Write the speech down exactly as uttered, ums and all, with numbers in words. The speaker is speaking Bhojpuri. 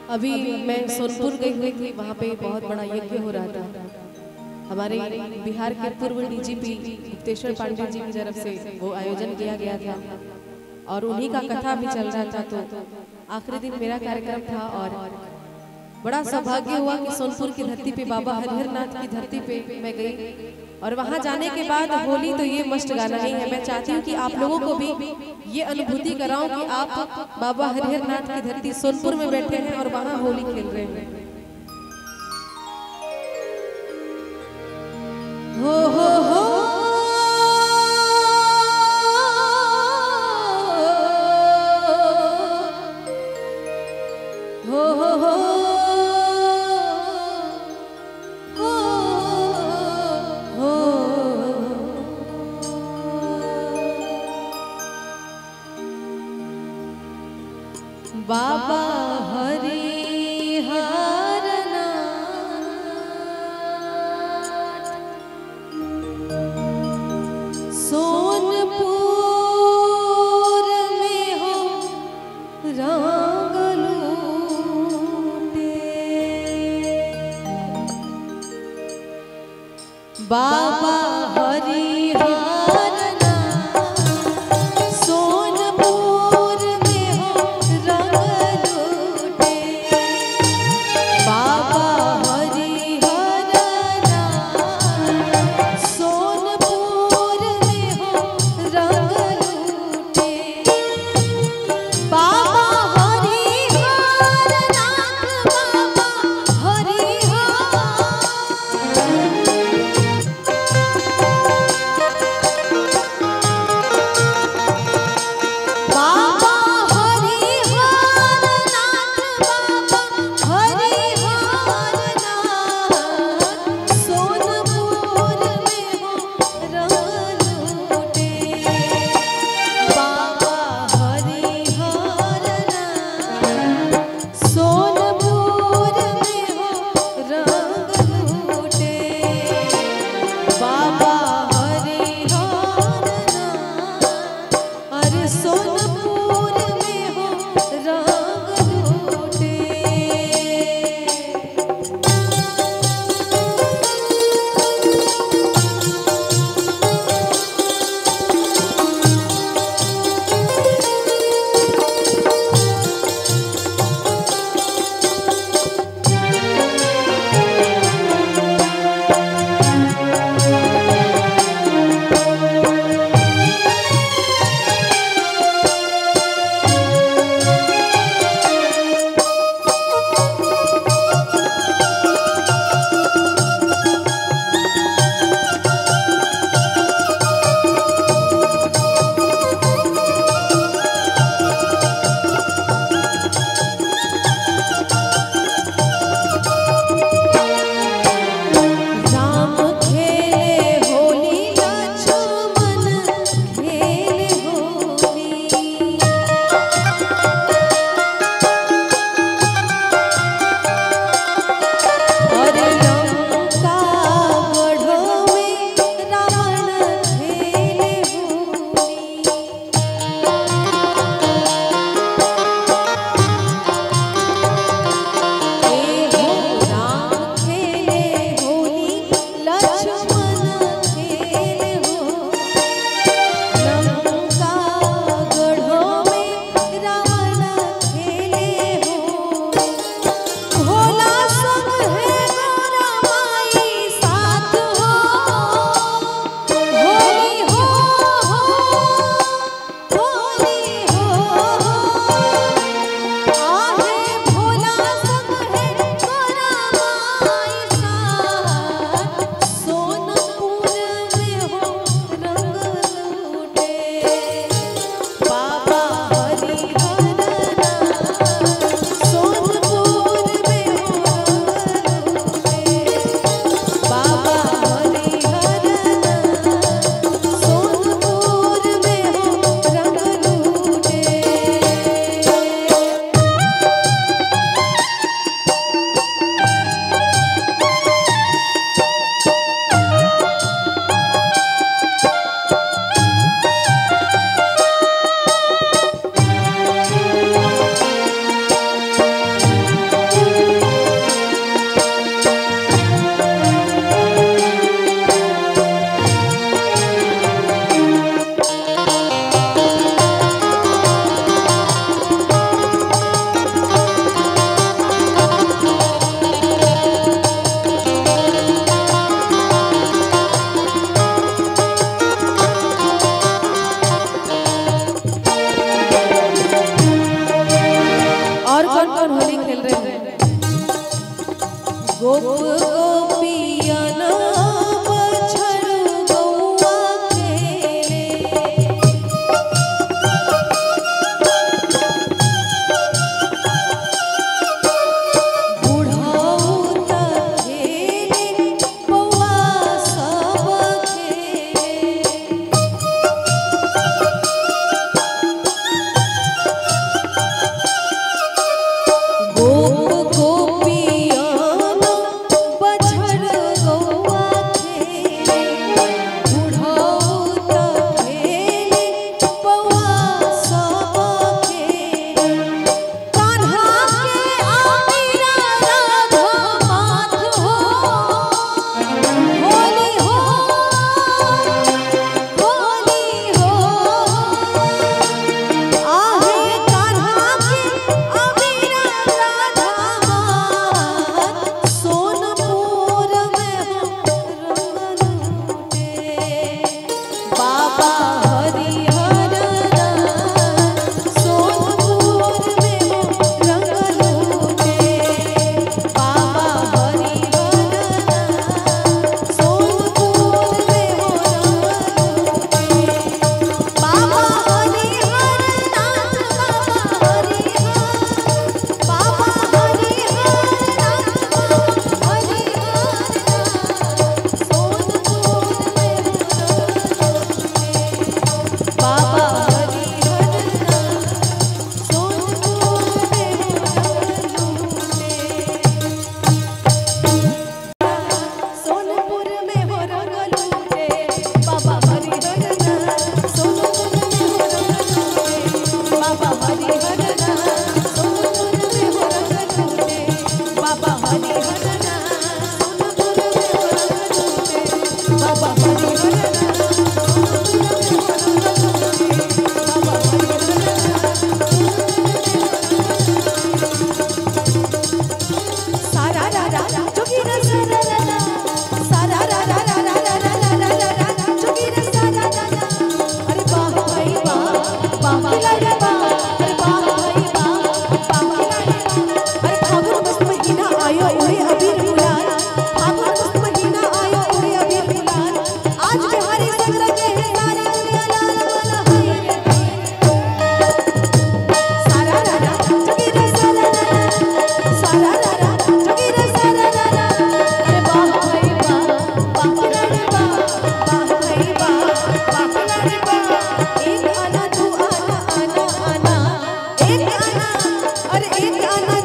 अभी मैं सोनपुर गई हुई थी, वहाँ पे बहुत बड़ा यज्ञ हो रहा था। हमारे बिहार के पूर्व डीजीपी गुप्तेश्वर पांडे जी की तरफ से वो आयोजन किया गया था और उन्हीं का कथा भी चल रहा था। तो आखिरी दिन मेरा कार्यक्रम था और बड़ा सौभाग्य हुआ कि सोनपुर की धरती पे बाबा हरिहर नाथ की धरती पे मैं गई और वहां जाने के बाद होली तो ये मस्त गाना ही है। मैं चाहती हूँ कि आप लोगों को भी ये अनुभूति कराऊं कि आप बाबा हरिहर नाथ की धरती सोनपुर में बैठे हैं और वहां होली खेल रहे हैं। हो हो हो हो हो हो बाबा हरिहर नाथ सोनपुर में हो रंग लूटे। बाबा हरिहर कौन कौन होली खेल रहे हैं? गोप गोपिया ना बछड़ गौआ खेले, बुढ़ऊ त खेले बौआ सब खेले। गोप गोपिया ना बछड़ गौआ खेले, बुढ़ऊ त खेले बौआ सब खेले। कान्हा के आमीरा राधा माथ हो, होली हो होली हो, आहे कान्हा के आमीरा राधा माथ, सोनपुर में रंग लूटे। बाबा हरिहर नाथ, सोनपुर में रंग लूटे। बाबा हरिहर नाथ, सोनपुर में रंग लूटे। बाबा हरिहर नाथ, बाबा हरिहर, बाबा हरिहर नाथ, बाबा हरिहर नाथ, सोनपुर में रंग लूटे। बाबा हरिहर नाथ, सोनपुर में रंग लूटे। बाबा हरिहर नाथ, सोनपुर में रंग लूटे। बाबा हरिहर नाथ, सोनपुर में रंग लूटे। बाबा हरिहर नाथ, सोनपुर में रंग लूटे। बाबा हरिहर नाथ, सोनपुर में रंग लूटे। बाबा सारा रा रा जोगीरा सारा रा रा, सारा रा रा रा रा रा रा रा रा रा रा, जोगीरा सारा रा रा। अरे वाह भाई वाह, वाह खिला रे वाह, अरे वाह भाई वाह, वाह खिला रे वाह। अरे फागुन मस्त महीना आयो उड़े अबीर गुलाल, फागुन मस्त महीना आयो उड़े अबीर गुलाल। आज बिहारी संग रंगे हैं सारा दुनिया लाल वाला है रे सारा रा रा जोगीरा सारा रा रा, सारा रा रा जोगीरा सारा रा रा। अरे वाह भाई वाह, वाह खिला रे वाह, वाह भाई वाह, वाह खिला रे वाह। एक आना दो आना आना आना, एक आना, अरे एक आना